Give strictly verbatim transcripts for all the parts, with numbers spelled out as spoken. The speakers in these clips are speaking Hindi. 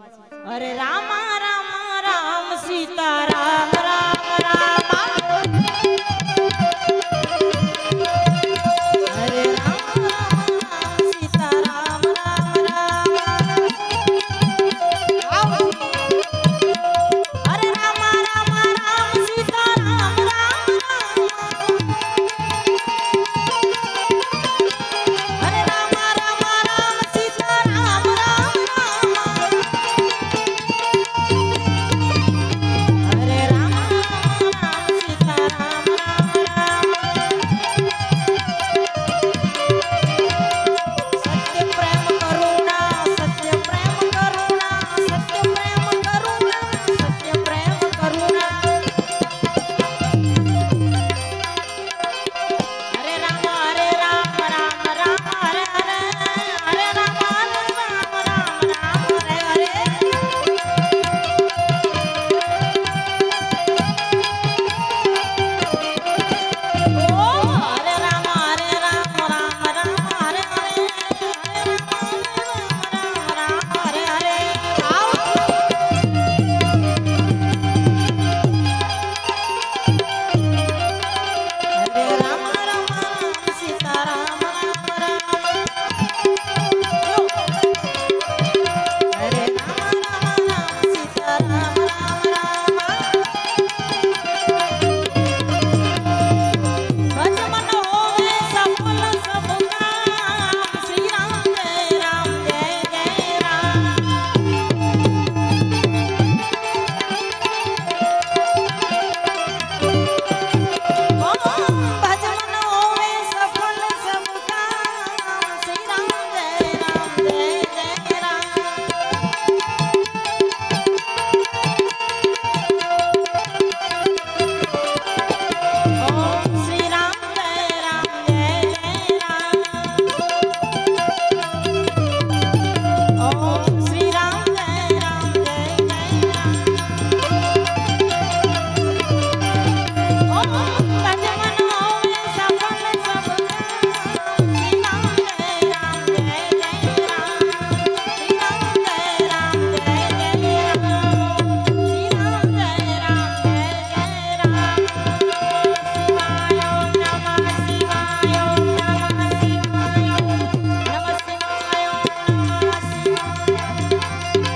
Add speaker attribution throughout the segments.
Speaker 1: अरे रामा रामा राम सीता राम राम रामा अरे राम राम सीता राम राम रामा अरे रामा रामा राम सीता राम राम रामा अरे रामा रामा राम सीता राम राम रामा अरे रामा राम सीता राम राम रामा सत्य प्रेम करुणा सत्य प्रेम करुणा सत्य प्रेम करुणा सत्य प्रेम करुणा हरे राम हरे राम राम राम हरे हरे हरे राम हरे राम राम राम हरे हरे ओ हरे राम हरे राम राम राम हरे हरे हरे राम हरे राम राम हरे हरे आओ हरे राम राम राम सीता राम राम राम हरे राम राम राम सीता राम राम राम भज मन होवे सफल सब काम श्री राम जय राम जय जय राम भज मन होवे सफल सब काम श्री राम जय राम जय जय राम ओम श्री राम जय राम जय जय राम ओम श्री राम जय राम जय जय राम ओम भज मन होवे सफल सब काम श्री राम जय राम जय जय राम श्री राम जय राम जय जय राम श्री राम जय राम जय जय राम शिवाय ओम नमः शिवाय ओम नमः शिवाय ओम नमः शिवाय ओम नमः शिवाय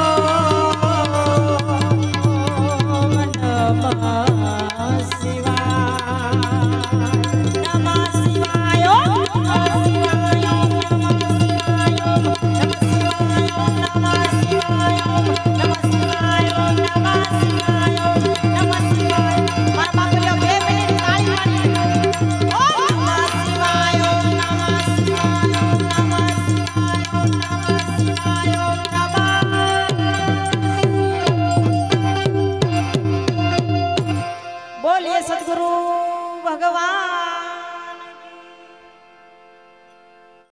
Speaker 1: ओम नमः शिवाय नमः शिवाय ओम नमः शिवाय ओम नमः शिवाय ओम नमः शिवाय ओम नमः शिवाय ओम नमः शिवाय ओम नमः शिवाय ओम नमः शिवाय मार बाकरिया बे मेरी ताली मारी ओम नमः शिवाय ओम नमः शिवाय ओम नमः शिवाय ओम नमः शिवाय ओम नमः बोलिए सद्गुरु भगवान